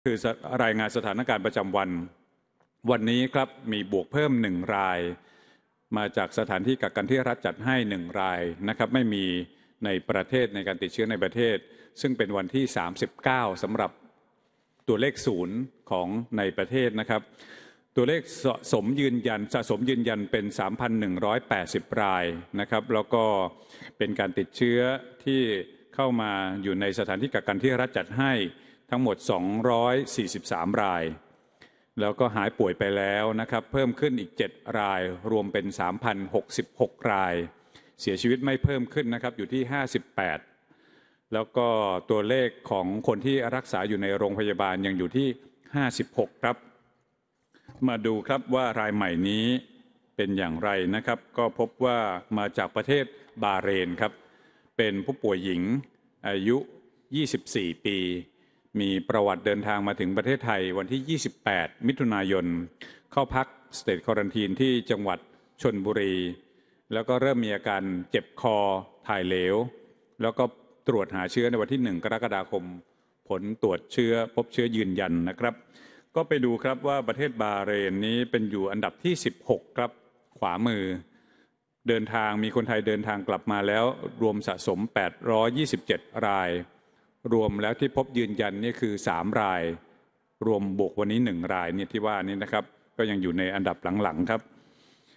คือรายงานสถานการณ์ประจำวันวันนี้ครับมีบวกเพิ่ม1 รายมาจากสถานที่กักกันที่รัฐจัดให้1 รายนะครับไม่มีในประเทศในการติดเชื้อในประเทศซึ่งเป็นวันที่39สำหรับตัวเลข0ของในประเทศนะครับตัวเลขสะสมยืนยันเป็น 3,180 รายนะครับแล้วก็เป็นการติดเชื้อที่เข้ามาอยู่ในสถานที่กักกันที่รัฐจัดให้ทั้งหมด243 รายแล้วก็หายป่วยไปแล้วนะครับเพิ่มขึ้นอีก7 รายรวมเป็น 3,066 รายเสียชีวิตไม่เพิ่มขึ้นนะครับอยู่ที่58แล้วก็ตัวเลขของคนที่รักษาอยู่ในโรงพยาบาลยังอยู่ที่56ครับมาดูครับว่ารายใหม่นี้เป็นอย่างไรนะครับก็พบว่ามาจากประเทศบาห์เรนครับเป็นผู้ป่วยหญิงอายุ24 ปีมีประวัติเดินทางมาถึงประเทศไทยวันที่28 มิถุนายนเข้าพักสเตทควอรันทีนที่จังหวัดชลบุรีแล้วก็เริ่มมีอาการเจ็บคอถ่ายเหลวแล้วก็ตรวจหาเชื้อในวันที่1 กรกฎาคมผลตรวจเชื้อพบเชื้อยืนยันนะครับก็ไปดูครับว่าประเทศบาห์เรนนี้เป็นอยู่อันดับที่16ครับขวามือมีคนไทยเดินทางกลับมาแล้วรวมสะสม827 รายรวมแล้วที่พบยืนยันนี่คือ3 รายรวมบวกวันนี้1 รายเนี่ยที่ว่านี้นะครับก็ยังอยู่ในอันดับหลังๆครับ